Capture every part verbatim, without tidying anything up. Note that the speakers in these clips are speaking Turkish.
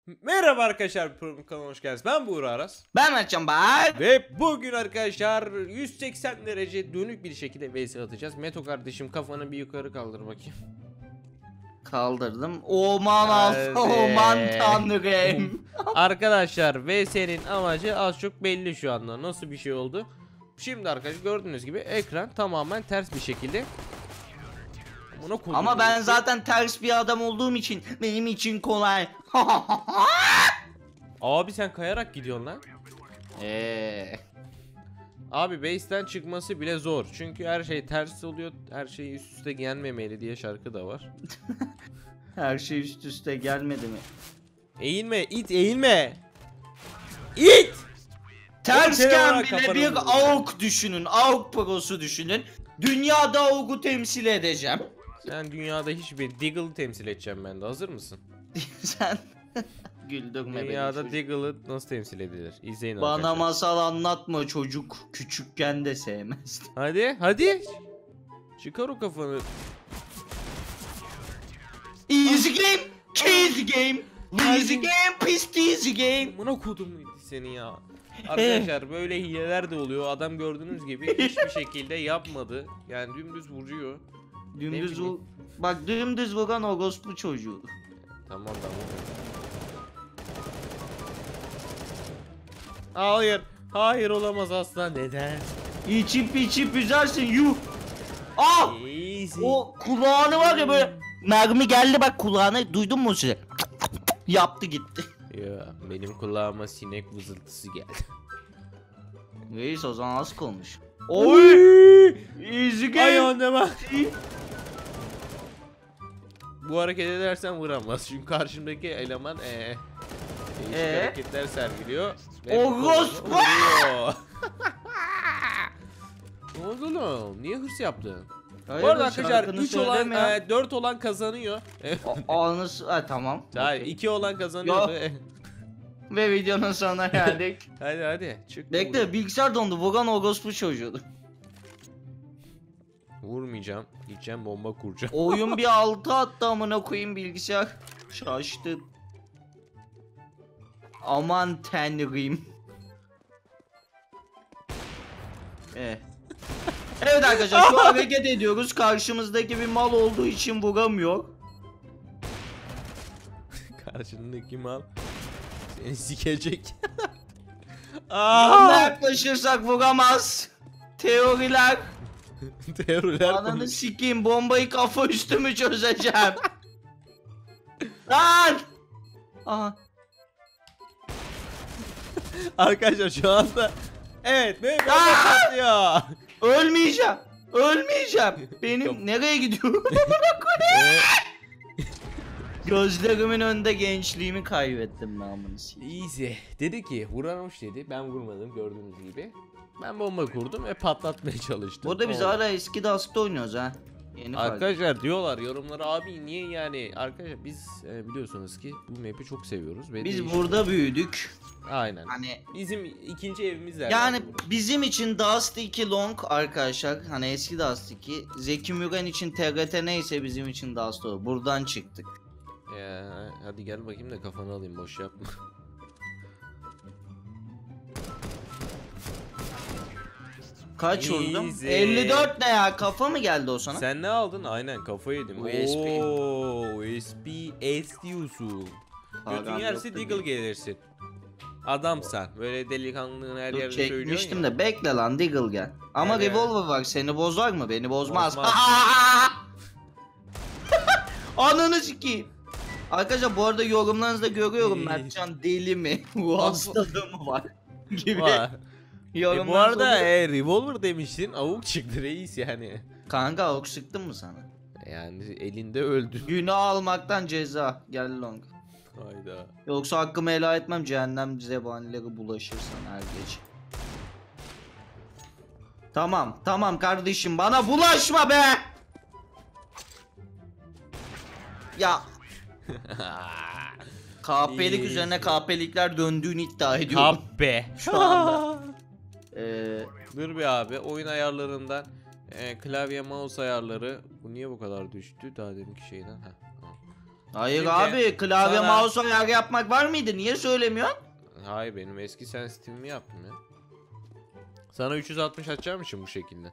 Merhaba arkadaşlar, kanalıma hoş geldiniz. Ben Buğra Aras. Ben Mertcan Bak. Ve bugün arkadaşlar yüz seksen derece dönük bir şekilde V S atacağız. Meto kardeşim, kafanı bir yukarı kaldır bakayım. Kaldırdım. Oman al. Hadi. Oman tanrım. Arkadaşlar V S'nin amacı az çok belli şu anda. Nasıl bir şey oldu? Şimdi arkadaşlar gördüğünüz gibi ekran tamamen ters bir şekilde. Ama ben zaten ters bir adam olduğum için benim için kolay. Abi sen kayarak gidiyorsun lan. Eee. Abi base'ten çıkması bile zor. Çünkü her şey ters oluyor. Her şey üst üste gelmemeli diye şarkı da var. Her şey üst üste gelmedi mi? Eğilme, it eğilme. İt! Tersken bile kafanı bir vurdu. AUG düşünün. AUG prosu düşünün. Dünyada AUG'u temsil edeceğim. Sen dünyada hiçbir Deagle'ı temsil edeceğim ben de. Hazır mısın? Sen güldürme beni. Dünyada çocuk. Deagle'ı nasıl temsil edilir? İzleyin Bana arkadaşlar. masal anlatma çocuk. Küçükken de sevmezdi. Hadi, hadi. Çıkar o kafanı. Easy game, cheesy game, easy game, pis easy game. Buna kodum seni ya. Arkadaşlar böyle hileler de oluyor. Adam gördüğünüz gibi hiçbir şekilde yapmadı. Yani dümdüz vuruyor. Dümdüz bileyim. vur. Bak dümdüz vuran orospu çocuğu. Tamam tamam. Hayır. Hayır olamaz asla. Neden? İçip içip üzersin yuh. Ah! Easy. O kulağını var ya böyle mermi geldi bak kulağına duydun mu size? Yaptı gitti. Ya benim kulağıma sinek vızıltısı geldi. Reis o zaman az konuş. Oy! Easy game. Ayağına bak. Bu hareket edersen vuramaz. Çünkü karşımdaki eleman ee, değişik Ee? hareketler sergiliyor. Orospu! Vuruyor. Ne oldu lan? Niye hırs yaptın? Hayır, Bu arada bu arkadaşlar şarkını üç olan söyleme ya. e, dört olan kazanıyor. A- Anısı ha, tamam. Hayır Okey. iki olan kazanıyor. Ya. Ve videonun sonuna geldik. Hadi hadi çık. Bekle bilgisayar dondu. Vuran orospu çocuğu. Vurmayacağım. Gideceğim bomba kuracağım. Oyun bir altı attı amına koyayım bilgisayar. Şaştı. Aman tanrım. Evet. Evet arkadaşlar şu an hareket ediyoruz. Karşımızdaki bir mal olduğu için vuramıyor. Karşındaki mal seni sikecek. Yanına Aa! yaklaşırsak vuramaz. Teoriler. Teoriler Ananı konuş. sikeyim bombayı kafa üstümü çözeceğim. Lan! Aha. Arkadaşlar şu anda evet benim bomba Aa! patlıyor. Ölmeyeceğim. Ölmeyeceğim. Benim Yok. nereye gidiyor? Ee, Gözlerimin önünde gençliğimi kaybettim namını. Easy. Dedi ki vuranmış dedi. Ben vurmadım gördüğünüz gibi. Ben bomba kurdum ve patlatmaya çalıştım. Burada biz Oldu. hala eski Dust'ta oynuyoruz ha. Yeni fark. Arkadaşlar diyorlar yorumlara abi niye yani arkadaşlar biz e, biliyorsunuz ki bu map'i çok seviyoruz ve Biz değişik- burada büyüdük. aynen Hani bizim ikinci evimiz der yani burası. bizim için Dust iki Long arkadaşlar. Hani eski Dust iki. Zeki Müren için T R T neyse bizim için Dust o. Buradan çıktık. Ya, hadi gel bakayım da kafanı alayım boş yapma. Kaç vurdum? Easy. elli dört ne ya? Kafa mı geldi o sana? Sen ne aldın? Aynen kafayı yedim. U S B. Oo, U S B S diyorsun. Götün Hakan yerse yoktu Deagle diye. gelirsin. Adamsan. Böyle delikanlılığını her Dur, yerde söylüyorsun çekmiştim ya. de bekle lan Deagle gel. Ama Evet. revolver var seni bozar mı? Beni bozmaz. Bozmaz. Ananı sikeyim. Arkadaşlar bu arada yorumlarınızda görüyorum İyi. Mertcan deli mi? Bu hastalığı mı var? Gibi Vay. E, yorumlar bu arada oluyor. e, revolver demiştin. Avuk çıktı reis yani. Kanka ok sıktın mı sana? Yani elinde öldü. Günah almaktan ceza. Gel long. Hayda. Yoksa hakkımı helal etmem cehennem zebanileri bulaşırsan her gece. Tamam tamam kardeşim bana bulaşma be. Ya K P'lik İyi. üzerine K P'likler döndüğünü iddia ediyorum. Kap be. Şu anda. Ee, Dur bir abi oyun ayarlarından e, klavye mouse ayarları. Bu niye bu kadar düştü daha deminki şeyden? Heh, tamam. Hayır Şimdi abi, klavye sana- mouse ayar yapmak var mıydı? Niye söylemiyorsun? Hayır, benim eski sensitivimi yaptım ya. Sana üç yüz altmış açacağım için bu şekilde.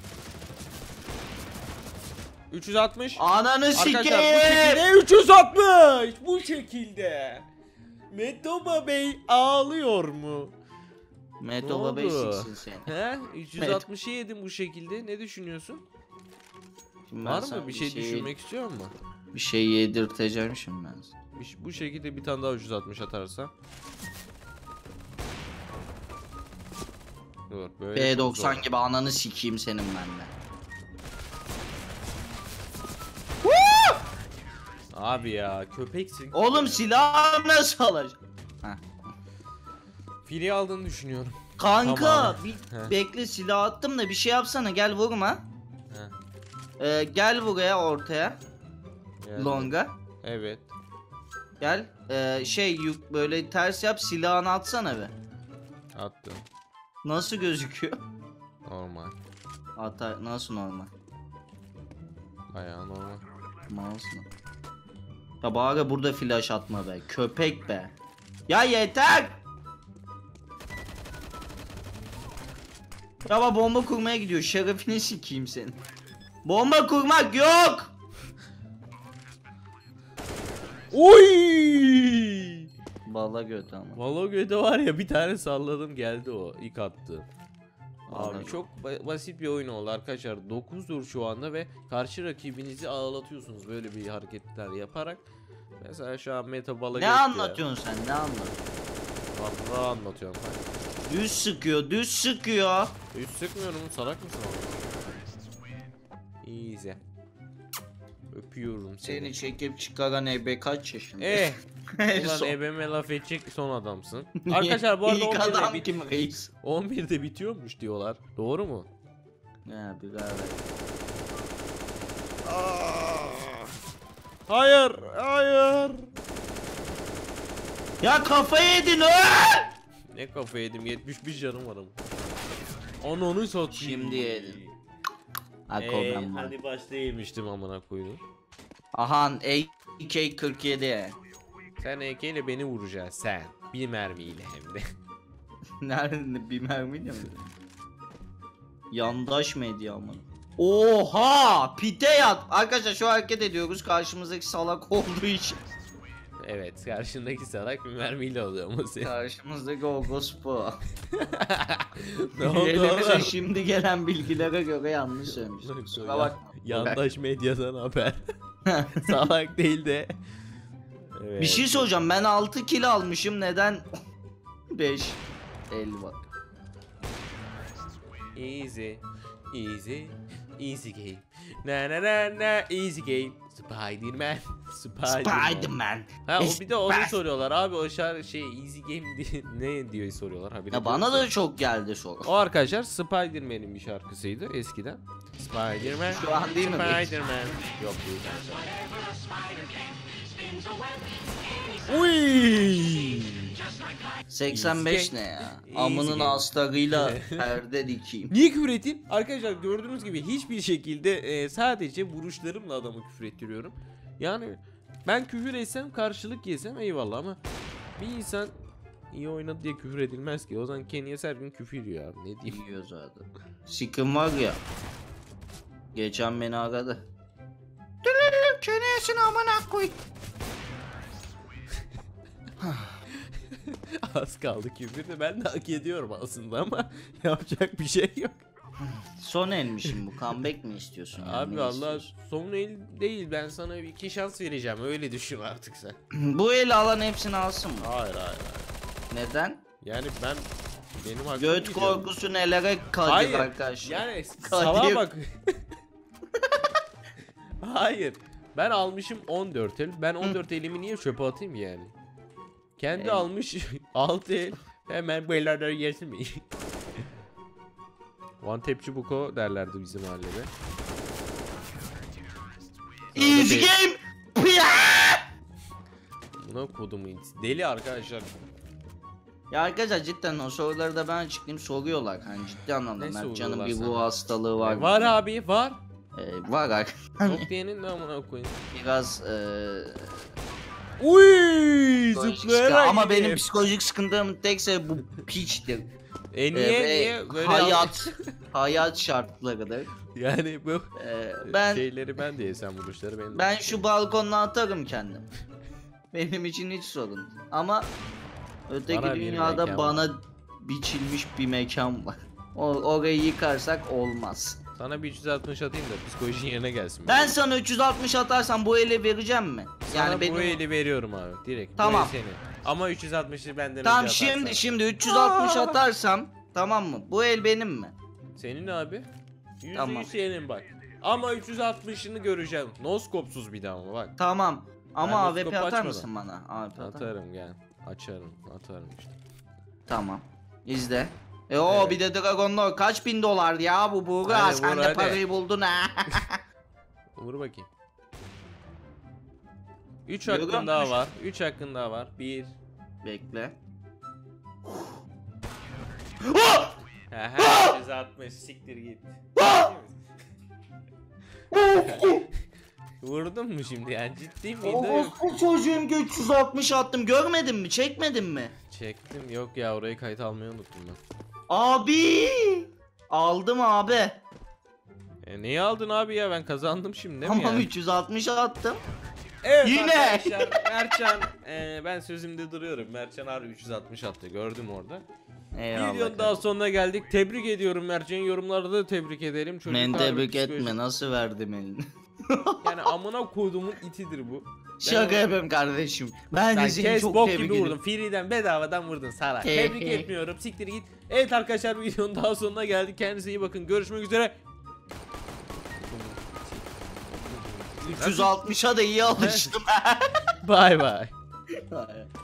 üç yüz altmış. Ananı Arkadaşlar bu sikeyim. şekilde üç yüz altmış. Bu şekilde. Metoba Bey ağlıyor mu? Metoba Ne oldu? basicsin sen. He? üç yüz altmışı yedim bu şekilde. Ne düşünüyorsun? Şimdi ben Var sana mı bir şey düşünmek istiyor musun? Bir şey yedirteceğim şimdi ben sana. Bir- Bu şekilde bir tane daha üç yüz altmış atarsa. Dur, böyle P çok doksan zor. gibi ananı sikeyim senin bende. Abi ya, köpeksin. Oğlum Ya. silahı nasıl alacağım? Heh. Fili aldığını düşünüyorum. Kanka Tamam. bir Heh. bekle, silah attım da bir şey yapsana, gel vurma. Heh, Ee, gel buraya ortaya. geldi. Longa. Evet. Gel. Ee, şey yük böyle ters yap, silahını atsana be. Attım. Nasıl gözüküyor? Normal. Atar nasıl normal? Bayağı normal. Mouse mu? Ya bari burada flash atma be. Köpek be. Ya yeter. Ya bak, bomba kurmaya gidiyor. Şerefini sikeyim senin. Bomba kurmak yok. Oy! Valla göt ama. Valogö'de var ya, bir tane salladım geldi o ilk attığım. Abi Vallahi. çok ba- basit bir oyun oldu arkadaşlar. dokuzdur şu anda ve karşı rakibinizi ağlatıyorsunuz böyle bir hareketler yaparak. Mesela şu an meta bala Ne geçti anlatıyorsun sen? Ne anlatıyorsun? ya. Vallahi anlatıyorum. Düz sıkıyor, düz sıkıyor. Üst sıkmıyorum, salak mısın oğlum? Easy. Öpüyorum seni. Seni çekip çıkaran ebe kaç yaşında? Eh. Ulan Son- ebeme laf edecek son adamsın. Arkadaşlar bu arada İlk on birde, adam bit- kim reis? on birde bitiyormuş diyorlar. Doğru mu? Ya bir galiba. Hayır, hayır. Ya kafayı yedin o! Ne kafa yedim, yetmiş bir canım var ama. Onu onu satayım. Şimdi yedin. Ako Eee ben var. hani başta yemiştim amına koydum. Aha A K kırk yedi. Sen E K ile beni vuracaksın sen. Bir mermiyle hem de. Nerede, bir mermiyle mi? Yandaş medya ama. Oha! Pite yat. Arkadaşlar şu hareket ediyoruz karşımızdaki salak olduğu için. Evet, karşındaki salak bir mermiyle oluyor ama sen. Karşımızdaki Ogospo. Ne oldu Elimize oğlum? şimdi gelen bilgilere göre yanlış söylemiş. Kusura bak. Yandaş medyadan haber. Salak değil de. Evet. Bir şey soracağım, ben altı kilo almışım, neden beş? El bak. Easy, easy, easy game. Na na na na, easy game. Spider-Man, Spider-Man. Spider-Man. Ha, o It's bir de onu best. soruyorlar abi, o şarkı şey easy game diye ne diyor soruyorlar. Ha, bir de Ya bana diyorsun. da çok geldi soru. O arkadaşlar Spider-Man'in bir şarkısıydı eskiden. Spider-Man. Şu an değil mi? Spider-Man. Yok değil. Uy! seksen beş Easy ne game. ya? Easy Amının game. astarıyla perde dikeyim. Niye küfür ettin? Arkadaşlar gördüğünüz gibi hiçbir şekilde e, sadece vuruşlarımla adamı küfür ettiriyorum. Yani ben küfür etsem, karşılık yesem eyvallah ama bir insan iyi oynadı diye küfür edilmez ki. O zaman Kenny'e her gün küfür yiyor abi, ne diyeyim. Yiyor zaten. Sikim var ya. Geçen beni aradı. Dülülülüm çenesini amına koy. Az kaldı küfür de ben de hak ediyorum aslında ama yapacak bir şey yok. Son elmişim bu. Comeback mi istiyorsun? yani? Abi Ne Allah istiyorsun? son el değil, ben sana iki şans vereceğim, öyle düşün artık sen. Bu eli alan hepsini alsın mı? Hayır hayır hayır. Neden? Yani ben benim hakkım Göt gidiyor. korkusu nelere kadir Hayır. arkadaşlar. Yani Kadir. salağa bak. Hayır. Ben almışım on dört el. Ben on dört elimi niye çöpe atayım yani? Kendi Evet. almış altı el. Hemen beylerler yesin mi? One tapçi buko derlerdi bizim mahallede. Easy bir- game. Pıya! Buna kodumu it- deli arkadaşlar. Ya arkadaşlar cidden o soruları da ben açıklayayım, soruyorlar hani ciddi anlamda. Ne Mertcan'ın soruyorlar bir sana? ruh hastalığı var. Var abi var. Ee, var ar- Yok diyenin de amına koyayım. biraz e, Uy, psikolojik zıplayarak sıkıntı. Ama gidiyor. benim psikolojik sıkıntım tek sebebi bu piçtir. E niye Ee, ve niye böyle hayat hayat şartlarıdır. yani bu Ee, ben şeyleri ben de yesem vuruşları benim. de- ben şu balkonla atarım kendim. Benim için hiç sorun. değil. Ama öteki Bana bir dünyada mekan bana biçilmiş bir mekan var. O, orayı yıkarsak olmaz. Sana bir üç yüz altmış atayım da psikolojin yerine gelsin. Ben sana üç yüz altmış atarsam bu ele vereceğim mi? Sana Yani benim bu eli veriyorum abi direkt. Tamam. Bu el senin. Ama üç yüz altmışı benden Tamam önce şimdi atarsan. şimdi üç yüz altmış Aa! atarsam tamam mı? Bu el benim mi? Senin abi. yüzde Tamam. yüz senin bak. Ama üç yüz altmışını göreceğim. Noskopsuz bir daha ama bak. Tamam. Ama Ben A W P noskopu atar açmadım. mısın bana? A W P atar. Atarım gel. Açarım. Atarım işte. Tamam. İzle. E o Evet. bir de Dragon'da kaç bin dolar ya bu Buğra Hadi sen vur, de hadi. parayı buldun ha. Vur bakayım. üç Görüyor hakkın daha musun? var. üç hakkın daha var. bir. Bekle. Aha üç yüz altmış siktir git. Vurdun mu şimdi yani ciddi miydi? Yok. Orospu çocuğum üç yüz altmış attım görmedin mi çekmedin mi? Çektim yok ya orayı kayıt almayı unuttum ben. Abi aldım abi. E, neyi aldın abi ya ben kazandım şimdi değil mi Tamam ya? üç yüz altmış attım. Evet Yine. arkadaşlar Mertcan e, ben sözümde duruyorum. Mertcan abi üç yüz altmış attı gördüm orada. Eyvallah. Videonun daha sonuna geldik. Tebrik ediyorum Mertcan'ı yorumlarda da tebrik ederim. Çocuk Ben harbi tebrik psikoloji- etme nasıl verdim elini. Yani amına koyduğumun itidir bu. Şaka yapıyorum kardeşim. Ben Sen de seni kes çok bok tebrik gibi ediyorum. vurdun. Free'den bedavadan vurdun Sara. He Tebrik he. etmiyorum. Siktir git. Evet arkadaşlar videonun daha sonuna geldik. Kendinize iyi bakın. Görüşmek üzere. üç yüz altmışa da iyi alıştım. Bye bye.